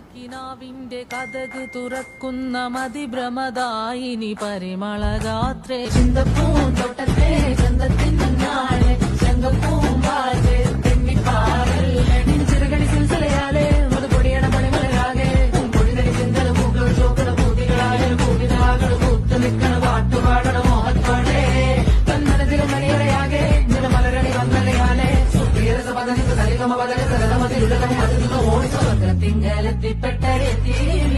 കിനാവിന്റെ കഥക് തുറക്കുന്ന മതിഭ്രമദായിനി പരിമളഗാത്രേ ചിന്തപ്പൂന്തോട്ടത്തെ ചന്തത്തിൻ നാളെ ശങ്കപ്പൂമ്പാറ്റ് തെന്നിപ്പാറൽ ചിറുകടി സിൽസിലയാലെ മുതുപൊടിയണ പണിമലരാകെ പൊടിനടി ചിന്തല മൂക്കൾ ചോക്കള പൂതികളായ പൂവിതാകൾ പൂത്തു നിൽക്കണ പാട്ടുപാടണ മോഹത്തോടെ തന്നരതിൽ മണിയറയാകെ നിറമലരണി വന്നലയാലെ സുപ്രിയരസ പദനിക്ക് സരിഗമ പദനി സരതമതിരുടകം മതിരുന്ന ഓടി സ്വർഗത്തിങ്കലെത്തിപ്പെട്ടരെത്തി